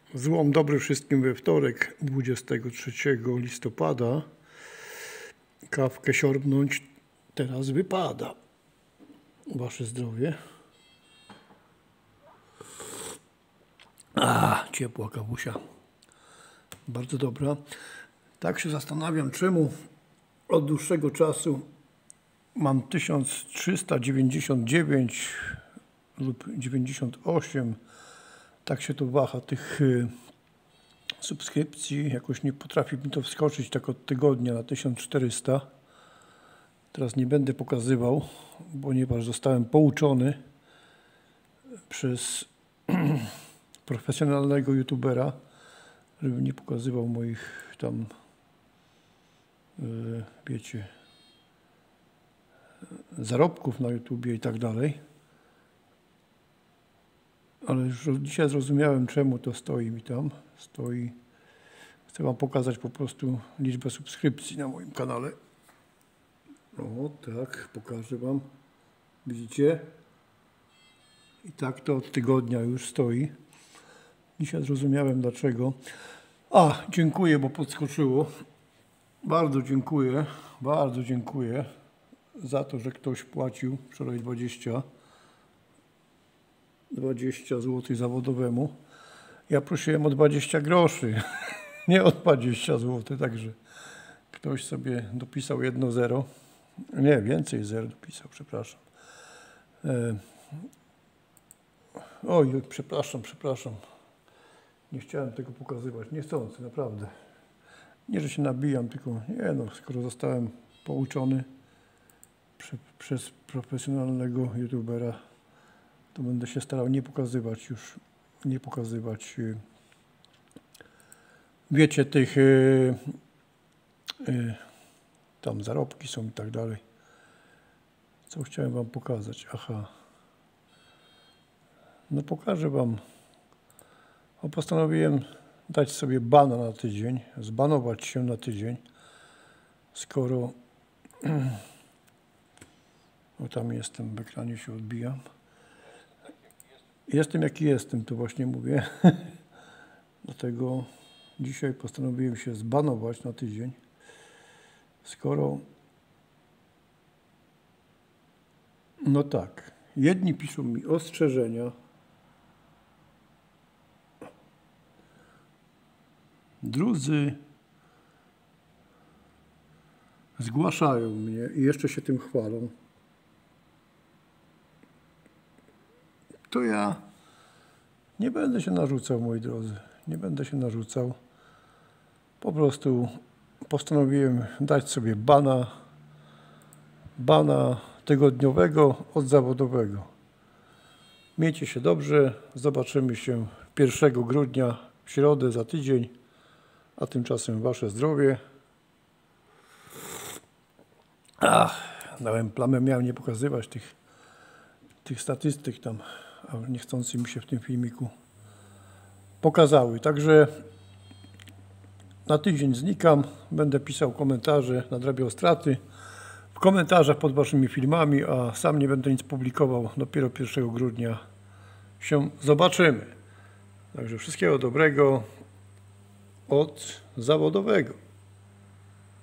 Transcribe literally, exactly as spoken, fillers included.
Złom dobry wszystkim we wtorek, dwudziestego trzeciego listopada. Kawkę siorbnąć teraz wypada. Wasze zdrowie. A, ciepła kawusia. Bardzo dobra. Tak się zastanawiam, czemu od dłuższego czasu mam tysiąc trzysta dziewięćdziesiąt dziewięć lub dziewięćdziesiąt osiem. Tak się to waha tych y, subskrypcji. Jakoś nie potrafi mi to wskoczyć tak od tygodnia na tysiąc czterysta. Teraz nie będę pokazywał, ponieważ zostałem pouczony przez profesjonalnego youtubera, żeby nie pokazywał moich tam, y, wiecie, zarobków na YouTubie i tak dalej. Ale już dzisiaj zrozumiałem, czemu to stoi mi tam. Stoi. Chcę wam pokazać po prostu liczbę subskrypcji na moim kanale. O, tak, pokażę wam. Widzicie? I tak to od tygodnia już stoi. Dzisiaj zrozumiałem dlaczego. A, dziękuję, bo podskoczyło. Bardzo dziękuję, bardzo dziękuję za to, że ktoś płacił wczoraj dwadzieścia złotych zawodowemu. Ja prosiłem o dwadzieścia groszy, nie o dwadzieścia złotych, także ktoś sobie dopisał jedno zero. Nie, więcej zero dopisał, przepraszam. E... Oj, przepraszam, przepraszam. Nie chciałem tego pokazywać, niechcący, naprawdę. Nie, że się nabijam, tylko nie no, skoro zostałem pouczony prze, przez profesjonalnego youtubera, to będę się starał nie pokazywać już, nie pokazywać, wiecie, tych y, y, tam zarobki są i tak dalej. Co chciałem wam pokazać? Aha. No pokażę wam. O, postanowiłem dać sobie bana na tydzień, zbanować się na tydzień, skoro o, tam jestem, w ekranie się odbijam. Jestem jaki jestem, to właśnie mówię. Dlatego dzisiaj postanowiłem się zbanować na tydzień, skoro no tak, jedni piszą mi ostrzeżenia, drudzy zgłaszają mnie i jeszcze się tym chwalą. To ja nie będę się narzucał, moi drodzy. Nie będę się narzucał. Po prostu postanowiłem dać sobie bana, bana tygodniowego od zawodowego. Miejcie się dobrze. Zobaczymy się pierwszego grudnia w środę za tydzień. A tymczasem wasze zdrowie. Ach, dałem plamę, miałem nie pokazywać tych, tych statystyk tam, a niechcący mi się w tym filmiku pokazały. Także na tydzień znikam, będę pisał komentarze, nadrabiał straty w komentarzach pod waszymi filmami, a sam nie będę nic publikował. Dopiero pierwszego grudnia się zobaczymy. Także wszystkiego dobrego od zawodowego.